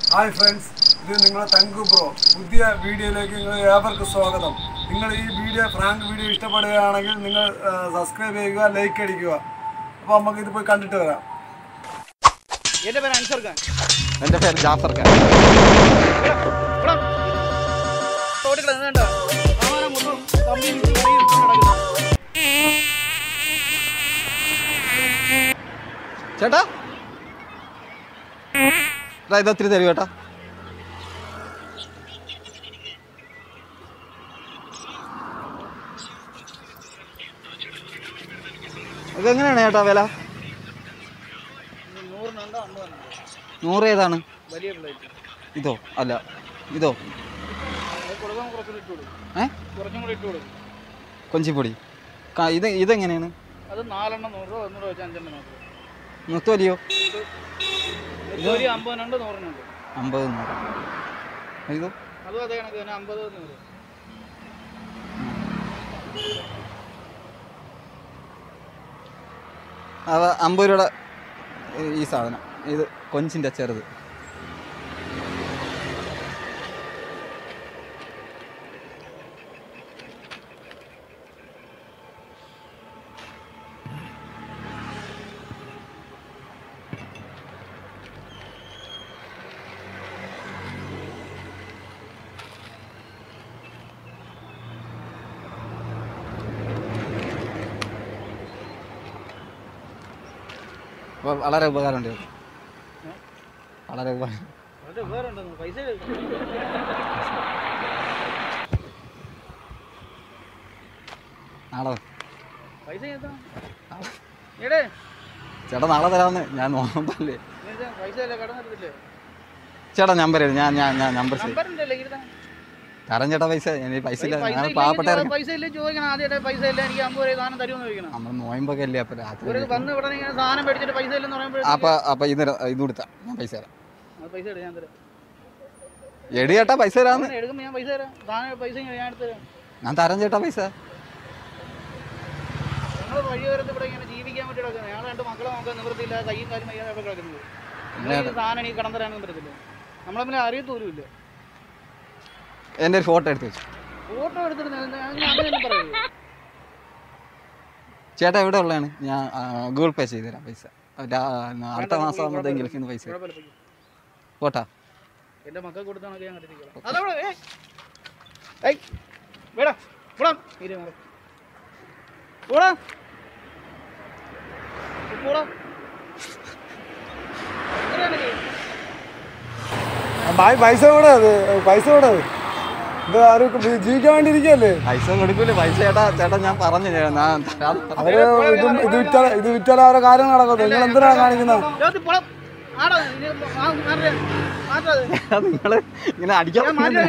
Hi friends, ഇത് നിങ്ങളെ Thanku bro. പുതിയ വീഡിയോയിലേക്ക് നിങ്ങൾ ഏവർക്കും സ്വാഗതം. നിങ്ങൾ ഈ ഫ്രാങ്ക് വീഡിയോ ഇഷ്ടപ്പെടുകയാണെങ്കിൽ നിങ്ങൾ സബ്സ്ക്രൈബ് ചെയ്യുക, ലൈക്ക് അടിക്കുക. അപ്പോൾ നമുക്ക് ഇത് പോയി കണ്ടിട്ട് വരാം. എൻ്റെ പേര് അൻസർ ഖാൻ. എൻ്റെ പേര് ജാഫർ ഖാൻ. ചേട്ടാ ഇതൊത്തിരി തരൂ ചേട്ടാ. ഇതെങ്ങനെയാണ് ചേട്ടാ വില? 100 ഏതാണ്? ഇതോ അല്ല ഇതോ? കൊഞ്ചിപ്പൊടി ഇതെങ്ങനെയാണ്? അത് 4 എണ്ണം 100 രൂപ, 100 വെച്ച് 5 എണ്ണം മാത്രം. മുത്തോലിയോ? 50 100 ഉണ്ട്. 50 100. ഇതോ? അതും അതേ കണക്ക് തന്നെ 50 100. അവ 50 രൂപയുടെ ഈ സാധനം. ഇത് കൊഞ്ചിൻ്റെ ചെറുത്. വളരെ ഉപകാരമുണ്ട്. വളരെ ഉപകാരം. നാളെ ചേട്ടാ നാളെ തരാമെന്ന്. ഞാൻ നോമ്പല്ലേ ചേട്ടാ. നമ്പർ ഞാൻ നമ്പർ തരാം ചേട്ടാ. പൈസ പൈസ ഇല്ല. ഞാൻ പാവപ്പെട്ട നമ്മൾ നോയമ്പൊക്കെ അല്ലേ. അപ്പൊ രാത്രി അപ്പൊ ഇത് കൊടുത്താ ഞാൻ പൈസ തരാം. എടി ചേട്ടാ പൈസ തരാന്ന്. ഞാൻ തരാം ചേട്ടാ പൈസ. വഴിയോരത്ത് ഇവിടെ ഇങ്ങനെ ജീവിക്കാൻ വേണ്ടി കിടക്കുന്നത്. ഞങ്ങൾ 2 മക്കളെ നോക്കാൻ നിവൃത്തിയില്ല. കയ്യും കാലും വയ്യാതെ അവിടെ കിടക്കുന്നത്. സാധനം എനിക്ക് കടം തരാനൊന്നും പറ്റത്തില്ല. നമ്മളെ പിന്നെ അറിയത്തോലും ഇല്ല. എൻ്റെ ഒരു ഫോട്ടോ എടുത്ത് വെച്ചു. ഫോട്ടോ എടുത്തിട്ട് ചേട്ടാ എവിടെ ഉള്ളതാണ്? ഞാൻ ഗൂഗിൾ പേ ചെയ്ത് തരാം പൈസ. അടുത്ത മാസം ആകുമ്പോഴത്തേക്കും ഗൾഫിൽ നിന്ന് പൈസ പോട്ടാ. എൻ്റെ മക്കൾ കൊടുത്താണൊക്കെ ഞാൻ കണ്ടിരിക്കണം. പൈസ കൂടെ പൈസ കൂടെ ഇത് ആരും ജീവിക്കാൻ വേണ്ടി ഇരിക്കല്ലേ. പൈസ കൊടുക്കൂലേ. പൈസ ചേട്ടാ ചേട്ടാ ഞാൻ പറഞ്ഞു. അവര് ഇത് വിറ്റാൽ അവരെ കാര്യം നടക്കും. നിങ്ങൾ എന്തിനാണ് കാണിക്കുന്നത്? നിങ്ങള് ഇങ്ങനെ അടിക്കാൻ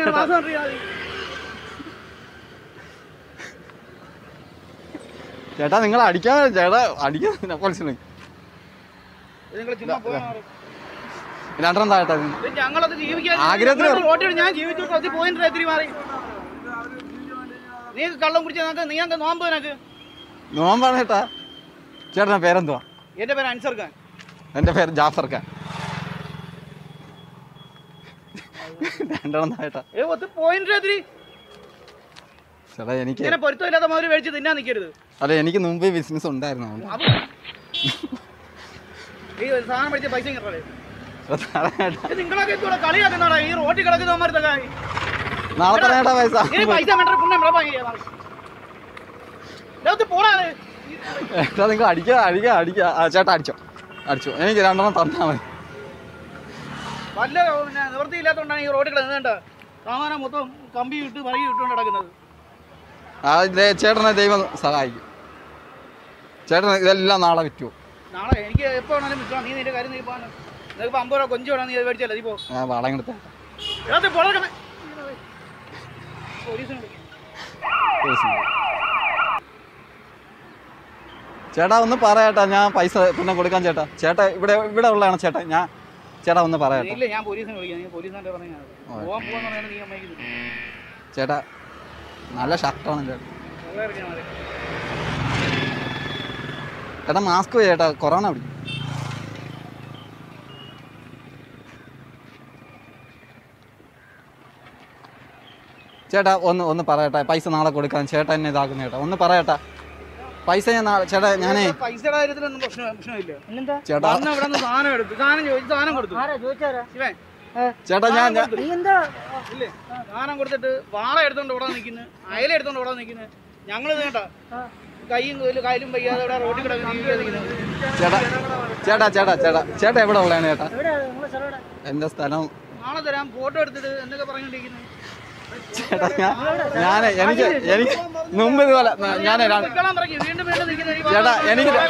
ചേട്ടാ. നിങ്ങൾ അടിക്കാൻ ചേട്ടാ അടിക്കാൻ രണ്ടെണ്ണം താഴെ നോമ്പാണ് ചേട്ടാ. ചേട്ടൻ്റെ പേരെന്തുവാ? എൻ്റെ പേര് അൻസർ ഖാൻ. എൻ്റെ പേര് ജാഫർ ഖാൻ. രണ്ടെണ്ണം താഴെ ചേട്ടാ. എനിക്ക് പൊരുത്തമില്ലാത്ത മാതിരി മേടിച്ച് തിന്നാൻ നിൽക്കരുത്. അതെ എനിക്ക് മുമ്പ് ബിസിനസ് ഉണ്ടായിരുന്നു. ഈ സാധനം മേടിച്ച പൈസ നിങ്ങളൊക്കെ കളിയാക്കുന്നോടാ ഈ റോട്ടിൽ കിടക്കുന്നവന്മാരുടെ നാളെ തരാ പൈസ. നിങ്ങൾ അടിക്കുക. ചേട്ടാ അടിച്ചോ. എനിക്ക് 2 എണ്ണം തന്നാ മതി. വല്ല നിവൃത്തിയില്ലാത്തതുകൊണ്ടാണ് ഈ റോഡിൽ കിടന്നത്. സാമാനം മൊത്തം കമ്പി ഇട്ട് പറയി ഇട്ടുകൊണ്ട് കിടക്കുന്നത്. ചേട്ടനെ ദൈവം സഹായിക്കും. ചേട്ടൻ ഇതെല്ലാം നാളെ വിറ്റുമോ? നാളെ എനിക്ക് എപ്പോ വേണമെങ്കിലും വിൽക്കണം. നീ നിന്റെ കാര്യം നീ പോകാൻ. നിനക്ക് 50 രൂപ കൊഞ്ച് വേണം. നീ മേടിച്ചല്ലേ നീ പോ. വളം എടുത്ത ചേട്ടാ ഒന്ന് പറയട്ടാ. ഞാൻ പൈസ പിന്നെ കൊടുക്കാൻ ചേട്ടാ. ചേട്ടാ ഇവിടെ ഉള്ളതാണ് ചേട്ടാ. ചേട്ടാ ഒന്ന് പറയട്ടെ. ഇല്ല ഞാൻ പോലീസിനെ വിളിക്കാം. പോലീസിനെ പറഞ്ഞാൽ ചേട്ടാ നല്ല ഷർട്ടാണ് ചേട്ടാ. ചേട്ടാ മാസ്ക് ചേട്ടാ കൊറോണ പിടിക്കും. ചേട്ടാ ഒന്ന് പറയട്ടെ, പൈസ നാളെ കൊടുക്കാൻ. ചേട്ടാ എന്നെ ഇതാക്കുന്ന ചേട്ടാ, ഒന്ന് പറയട്ടെ. പൈസ ഞാൻ നാളെ ചേട്ടാ ഞാനേ പൈസയുടെ കാര്യത്തിലൊന്നും പ്രശ്നമില്ല. ചേട്ടാ സാധനം എടുത്തു, സാധനം കൊടുത്തു. ചേട്ടാ ഞാൻ സാധനം കൊടുത്തിട്ട് വാള എടുത്തോണ്ട് ഓടാൻ നിൽക്കുന്നു, അയല എടുത്തോണ്ട് ഓടാൻ നിൽക്കുന്നു. ഞങ്ങൾ കേട്ടാ കയ്യിലും വയ്യാതെ ഇവിടെ റോഡിൽ കിടക്കുന്നു. ചേട്ടാ ചേട്ടാ ചേട്ടാ ചേട്ടാ ചേട്ടാ എവിടെ ഉള്ളതാണ് ചേട്ടാ? എൻ്റെ സ്ഥലം നാളെ തരാം, ഫോട്ടോ എടുത്തിട്ട് എന്നൊക്കെ പറഞ്ഞോണ്ടിരിക്കുന്നു. ചേട്ടാ ഞാൻ എനിക്ക് മുമ്പ് ഇതുപോലെ ഞാൻ ചേട്ടാ എനിക്ക്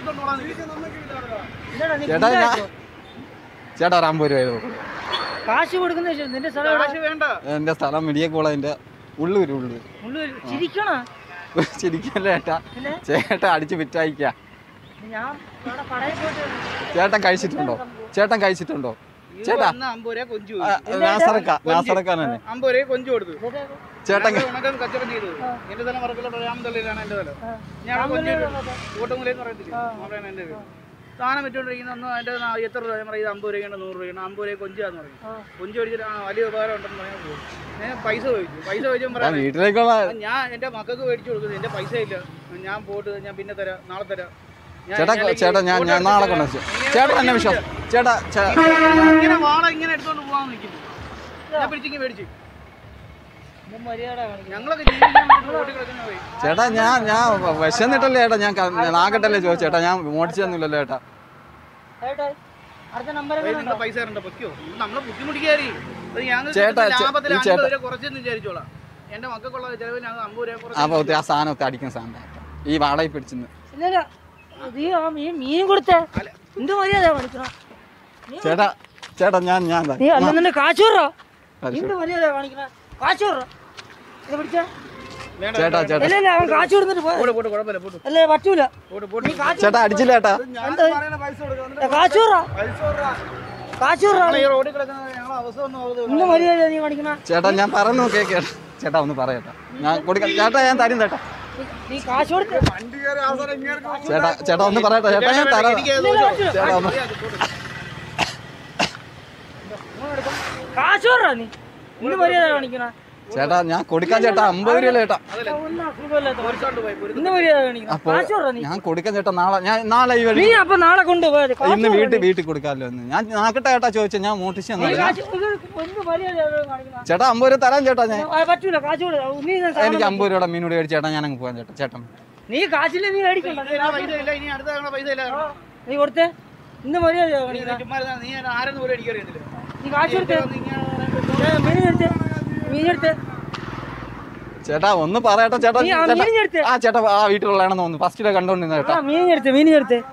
ചേട്ടാ ചേട്ടാ ഒരു 50 രൂപ കാശ് കൊടുക്കുന്ന വേണ്ട. എൻ്റെ സ്ഥലം മിടിയക്കോളതിൻ്റെ ഉള്ളൂര്. ചിരിക്കല്ലേ ചേട്ടാ, ചേട്ടാ അടിച്ച് വിറ്റായിക്ക. ചേട്ടൻ കഴിച്ചിട്ടുണ്ടോ? ചേട്ടാ നാസറക്കാൻ തന്നെ 50 രൂപ കൊഞ്ചു കൊടുത്തു. ചേട്ടൻ കച്ചവടം ചെയ്തു. എന്റെ സ്ഥലം വർക്കല രാമതള്ളിയിലാണ് എന്റെ സ്ഥലം. ഞാൻ കൂട്ടമുല്ലെന്ന് പറയത്തില്ല, അവിടെയാണ് എന്റെ വീട്. സാധനം വെച്ചോണ്ടിരിക്കുന്ന ഒന്ന് അതിന്റെ എത്ര രൂപ ഞാൻ പറയും, 50 രൂപയാണ് 100 രൂപയാണ്. 50 രൂപ കൊഞ്ചാന്ന് പറയും. കൊഞ്ച് മേടിച്ചിട്ട് വലിയ ഉപകാരം ഉണ്ടെന്ന് പറയാൻ പോകും. ഞാൻ പൈസ ചോദിച്ചു പറയാം, വീട്ടിലേക്കുള്ള ഞാൻ എന്റെ മക്കൾക്ക് മേടിച്ചു കൊടുക്കുന്നത്. എന്റെ പൈസ ഇല്ല, ഞാൻ പോയിട്ട് ഞാൻ പിന്നെ തരാം, നാളെ തരാം. ചേട്ടാ ഞാൻ നാളെ കൊണ്ടുവച്ചു. ചേട്ടാ എന്നെ വിശ്വാസം. ചേട്ടാ ഇങ്ങനെ വാട ഇങ്ങനെ എടുത്തോണ്ട് പോകാൻ നിൽക്കുന്നു. ഞാൻ പിടിച്ചിങ്ങി മേടിച്ചു. ഞങ്ങളൊക്കെ ചേട്ടാ ഞാൻ വിശന്നിട്ടല്ലേ ചേട്ടാ, ഞാൻ നാകട്ടല്ലേ ചോദിച്ചു ചേട്ടാ, ഞാൻ മോടിച്ചൊന്നുമില്ലല്ലോ ചേട്ടാ. പൈസ പൊക്കിയോ, നമ്മളെ ബുദ്ധിമുട്ടിക്കാരി. കുറച്ചെന്ന് വിചാരിച്ചോളാം. എന്റെ മക്കൾക്കുള്ള ചെലവിൽ 50 രൂപ ആ സാധനത്തെ അടിക്കുന്ന സാധനം ഈ വാടകയിൽ പിടിച്ചെന്ന്. മീൻ കൊടുത്തേ ചേട്ടാ ചേട്ടാ ഞാൻ കാശൂറോ മര്യാദ കാണിക്കണ കാശൂറോ ചേട്ടാ ചേട്ടാ അവൻ കാശ് കൊടുത്തിട്ട് അല്ലേ പറ്റൂല. ചേട്ടാ അടിച്ചില്ല ചേട്ടാ. കാശൂറോ ഇന്ന് മര്യാദ നീ കാണിക്കണ. ചേട്ടാ ഞാൻ പറഞ്ഞു കേട്ടോ ചേട്ടാ, ഒന്ന് പറയട്ടെ. ഞാൻ കൊടുക്കാം ചേട്ടാ, ഞാൻ തരും ചേട്ടാ. നീ കാശ് കൊടുത്ത് ചേട്ടാ ഒന്ന് പറയട്ടെ ചേട്ടാ, ഞാൻ തരാം. കാശൂറാ നീ ഇന്ന് മര്യാദ കാണിക്കണ. ചേട്ടാ ഞാൻ കൊടുക്കാൻ ചേട്ടാ, 50 രൂപ ചേട്ടാ. ഇന്ന് മര്യാദ കാണിക്കണം. കാശൂറാ നീ. ഞാൻ കൊടുക്കാൻ ചേട്ടാ, നാളെ ഈ വഴി. നീ അപ്പൊ നാളെ കൊണ്ടുപോയത് ഇന്ന് വീട്ടിൽ കൊടുക്കാമല്ലോ എന്ന് ഞാൻ നാക്കട്ടെ ചേട്ടാ ചോദിച്ചു. ഞാൻ മോട്ടിച്ച് ചേട്ടാ 50 രൂപ തരാൻ ചേട്ടാ. ഞാൻ പറ്റൂല കാശ് എനിക്ക് 50 രൂപയുടെ മീനോട് മേടിച്ച് ചേട്ടാ, ഞാൻ അങ്ങ് പോകാൻ ചേട്ടാ. ചേട്ടൻ നീ കാശില്ല, നീ മേടിക്കണ്ട. നീ കൊടുത്തേ ഇന്ന് മര്യാദ കാണിക്കണം. നീ കാശ് കൊടുത്തേ മീനെടുത്ത് ചേട്ടാ ഒന്ന് പറയട്ടെ ചേട്ടാ. ആ ചേട്ടാ ആ വീട്ടിലുള്ളതാണെന്ന് തോന്നുന്നു. ഫസ്റ്റ് ഡേ കണ്ടോണ്ടിരുന്ന ചേട്ടാ. മീനെടുത്ത് നീ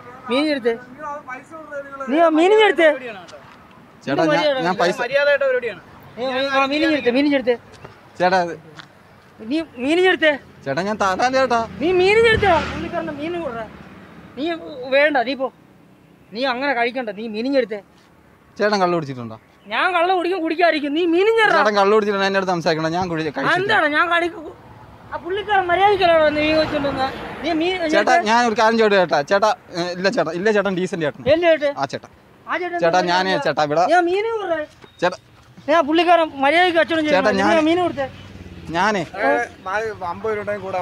മീനെടുത്ത് ചേട്ടാ ഞാൻ പൈസ മീനെടുത്ത് ചേട്ടാ നീ മീനെടുത്ത് ചേട്ടാ ഞാൻ തരാൻ ചേട്ടാ. നീ മീനെടുത്ത് മീൻ കൊടു. നീ വേണ്ട, നീ പോ. നീ അങ്ങനെ കഴിക്കണ്ട. നീ മീനെടുത്ത്. ചേട്ടൻ കള്ളു കുടിച്ചിട്ടുണ്ടോ? ഞാൻ കള്ള കുടിക്കാതിരിക്കും. നീ മീനും ചേട്ടൻ കള്ളു കുടിച്ചിട്ടുണ്ട്. എന്റെ അടുത്ത് സംസാരിക്കണം. ഞാൻ എന്താണ് ഞാൻ ആ പുള്ളിക്കാരൻ മര്യാദക്കാണോ നീ വെച്ചോണ്ടെന്നാ നീ മീൻ ചേട്ടാ. ഞാൻ ഒരു കാര്യം ചോദിച്ചു ചേട്ടാ. ചേട്ടാ ഇല്ല ചേട്ടൻ ഡീസന്റ് ചേട്ടൻ. ആ ചേട്ടാ ചേട്ടാ ഞാനേ ചേട്ടാ ഇവിടെ ചേട്ടാ ഞാൻ പുള്ളിക്കാരൻ മര്യാദക്ക് കച്ചവടം ചേട്ടാ ഞാൻ മീൻ കൊടുത്തേ. ഞാനേ 50 രൂപ കൂടെ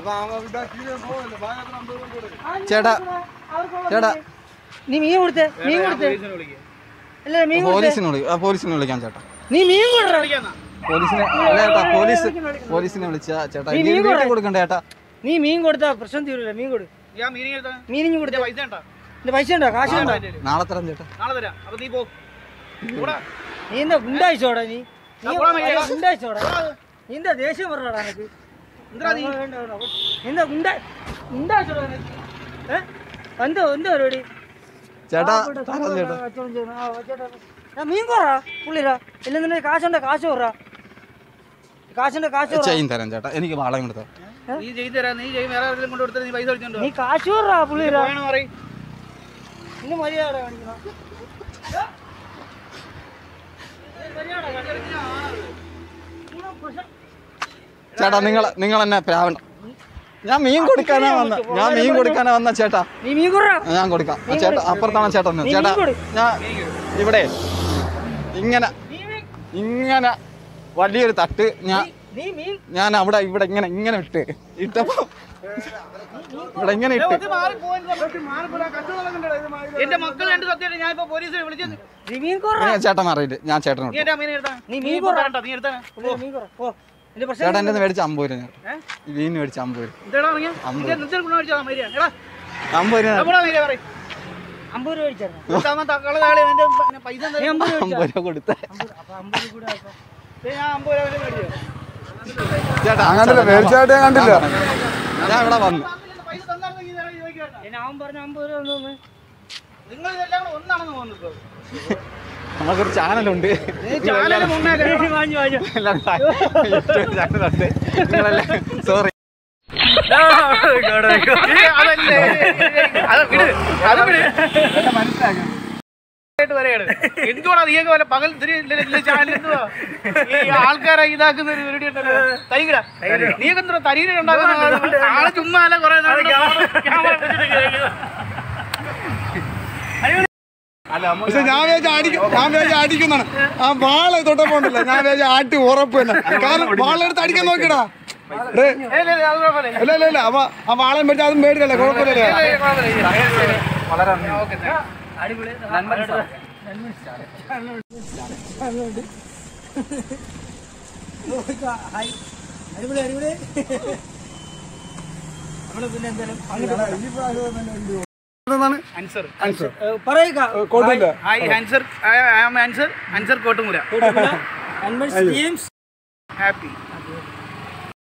ചേട്ടാ ചേട്ടാ നീ മീൻ കൊടുത്തേ. അല്ലേ മീൻ പോലീസിനെ വിളിക്കാം ചേട്ടാ. നീ മീൻ കൊടുത്തേ. പോലീസിനെ അല്ല ചേട്ടാ, പോലീസിനെ വിളിച്ച ചേട്ടാ വീട്ടിൽ കൊടുക്കണ്ട ചേട്ടാ. നീ മീൻ കൊടുത്താ പ്രശ്നം തീരൂല. മീൻ കൊടു. മീനിങ് കൊടുത്ത പൈസ ഉണ്ടോ? കാശ് ഉണ്ടോ? നാളെ തരാം ചേട്ടാ. നീ എന്താ ഗുണ്ടായിച്ചോടാ? നീ ഗുണ്ടായിച്ചോടാ? നീ എന്താ ദേഷ്യം പറഞ്ഞോടാ എനിക്ക്? എന്താ ഗുണ്ടായിച്ചോടാ? എന്തോ പരിപാടി ചേട്ടാ തരാം ചേട്ടാ. മീൻ കൊറാ പുള്ളിരാ. ഇല്ലെന്നുണ്ടെ കാശുണ്ടോ? കാശ് കൊറാ. ചെയിൻ തരാം ചേട്ടാ. എനിക്ക് വാളയും കൊടുത്തോ. നീ കാശ് കൊറാ പുള്ളിരാ. ഇന്ന് മര്യാദ കാണിക്കണം. ചേട്ടാ നിങ്ങൾ എന്നെ പ്രാവണം. ഞാൻ മീൻ കൊടുക്കാനാ വന്ന ചേട്ടാ. നീ മീൻ കൊറാ. ഞാൻ കൊടുക്കാം ചേട്ടാ. അപ്പുറത്താണ് ചേട്ടൻ. ചേട്ടാ ഞാൻ ഇവിടെ ഇങ്ങനെ വലിയൊരു തട്ട് ഞാൻ ഞാൻ അവിടെ ഇവിടെ ഇങ്ങനെ ഇട്ട് ഇട്ടപ്പോ ഇവിടെ ഇങ്ങനെ ഇട്ട് എന്റെ മക്കൾ രണ്ട് സത്യമായിട്ട് ഞാൻ ഇപ്പൊ പോലീസിനെ വിളിച്ചത്. ചേട്ടൻ മാറിയിട്ട് ഞാൻ ചേട്ടനോട് ചേട്ടാ എന്റെ മേടിച്ച 50 രൂപ ഞാൻ ഈ മീൻ മേടിച്ച 50 രൂപ 50 രൂപ 50 രൂപ പൈസ 50 രൂപ കൊടുത്ത ചേട്ടാ അങ്ങനെ മേടിച്ചായിട്ട് ഞാൻ കണ്ടില്ല. ഞാൻ ഇവിടെ വന്നു അവൻ പറഞ്ഞു 50 രൂപ ഒന്നും നിങ്ങൾ ഇതെല്ലാം കൂടെ ഒന്നാണെന്ന് തോന്നുന്നു. നമുക്കൊരു ചാനലുണ്ട് സോറി എന്തുവാ നീയൊക്കെ വല്ല പകൽ ചാനൽ എന്തുവാ ഈ ആൾക്കാരെ ഇതാക്കുന്ന ഒരു വീഡിയോ തരികട നീയൊക്കെ എന്താ തരികട ഉണ്ടാക്കുന്ന ആള് ചുമ്മാ അല്ല കുറെ പക്ഷെ ഞാൻ വിചാരിച്ച അടിക്കുന്നതാണ്. ആ വാള തൊട്ടപ്പോണ്ടല്ലോ ഞാൻ വിചാരിച്ച ആട്ടി ഉറപ്പ് തന്നെ. കാരണം വാളെടുത്ത് അടിക്കാൻ നോക്കിടാ. അല്ല അല്ല അപ്പൊ ആ വാളം മേടിച്ച അതും മേടിക്കല്ലേ, കുഴപ്പമില്ലല്ലേ? Answer കോട്ടുമുര happy